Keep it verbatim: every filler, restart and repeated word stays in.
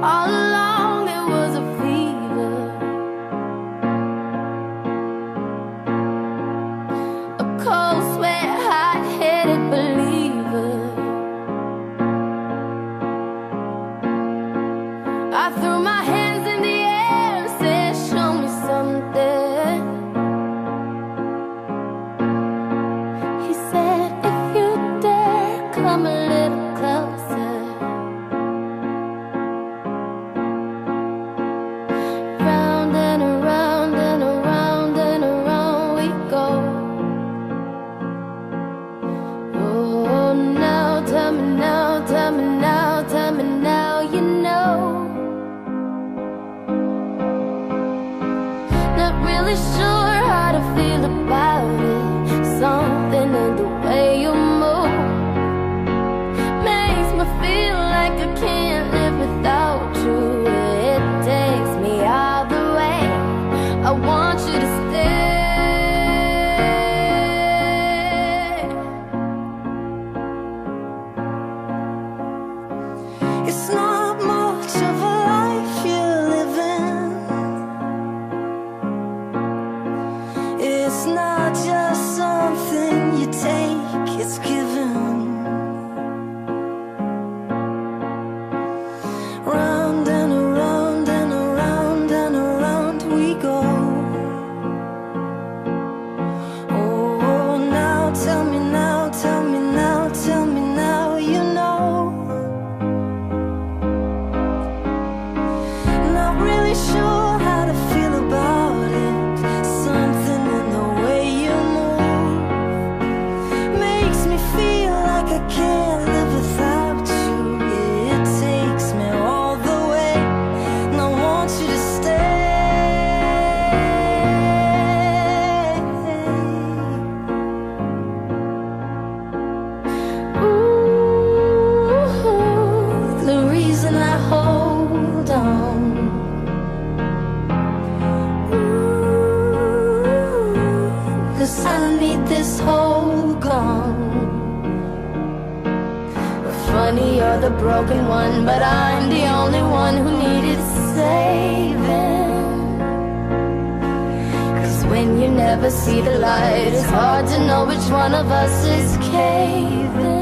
All along it was a fever, a cold sweat, hot-headed believer. I threw my hands in the air and said, show me something. He said, if you dare, come a little closer. Round and around and around and around we go. Oh, now tell me now, tell me now, tell me now you know. Not really sure how to feel about it. Something in the way you move makes me feel like I can't live without you. It takes me all the way. I want you to stay. It's not much of a life you're living. It's not just something you take, it's given. Round and around and around and around we go. Oh, now tell me now, tell me now, tell me now you know. Not really sure how to feel about it. Something in the way you move makes me feel like I can't live without you. It takes me all the way, and I want you to stay. Ooh, the reason I hold on. Cause I need this whole gone. Funny, you're the broken one, but I'm the only one who needed saving. Cause when you never see the light, it's hard to know which one of us is caving.